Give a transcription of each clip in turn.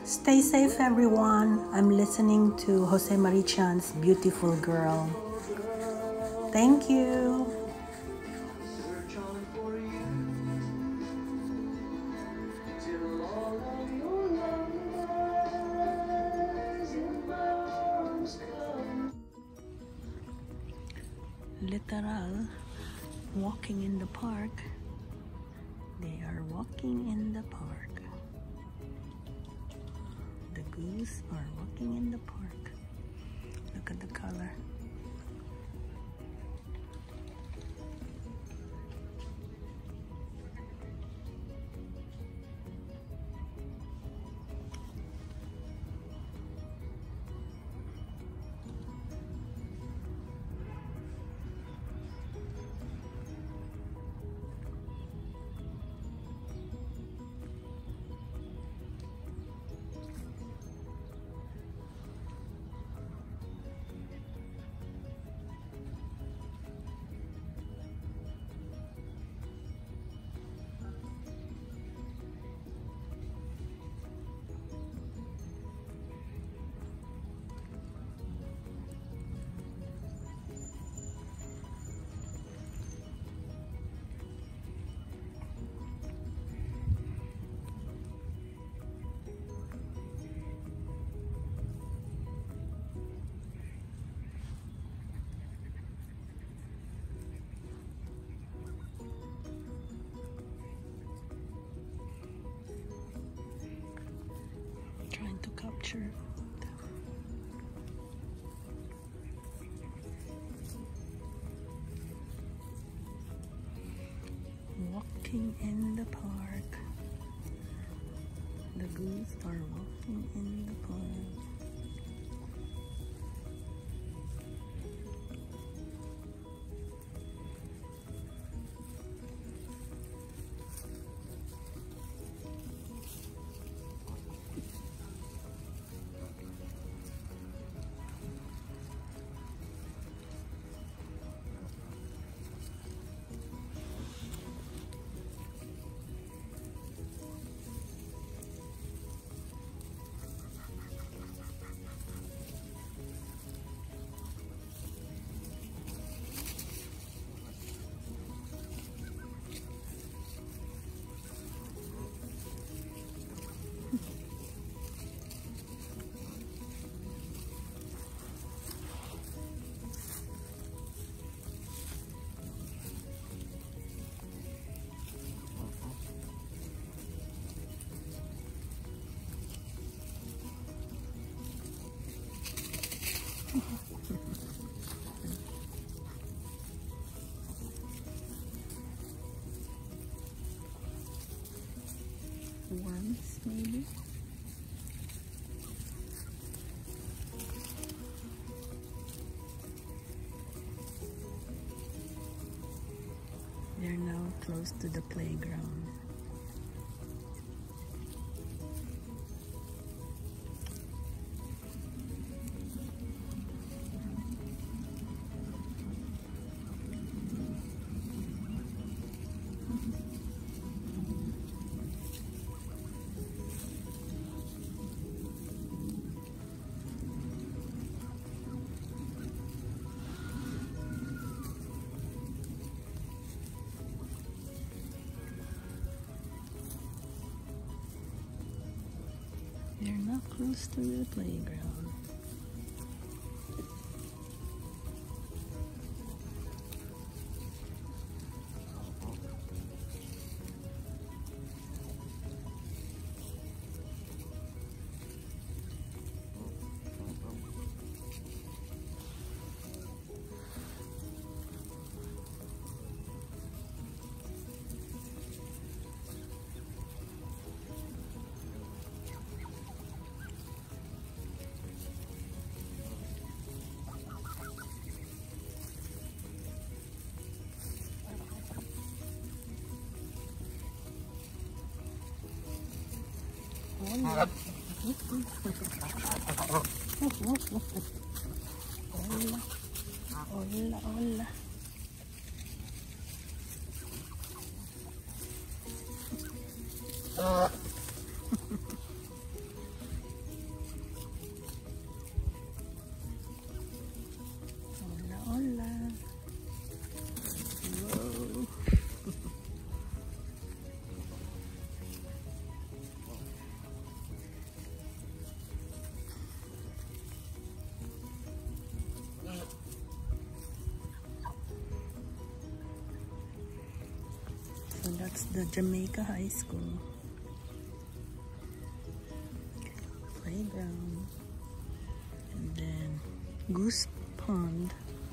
Stay safe, everyone. I'm listening to Jose Marichan's Beautiful Girl. Thank you. Literal walking in the park. They are walking in the park. The goose are walking in the park. Look at the color. Trying to capture walking in the park. The goose are walking in the park. Worms, maybe. They're now close to the playground. They're not close to the playground. Hola. Hola. Hola, hola. So that's the Jamaica High School playground, and then Goose Pond.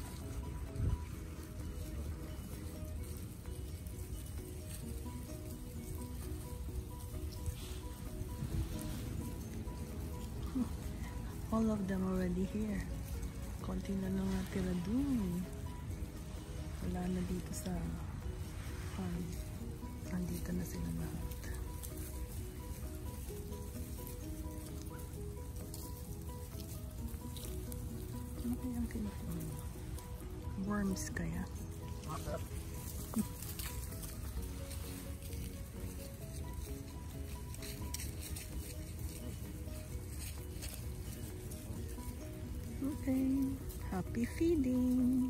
All of them already here. Konti na lang natira dun. Wala na dito sa pond. Nandito na sila lahat. Ano kayang kinukuha? Worms kaya? Okay, happy feeding!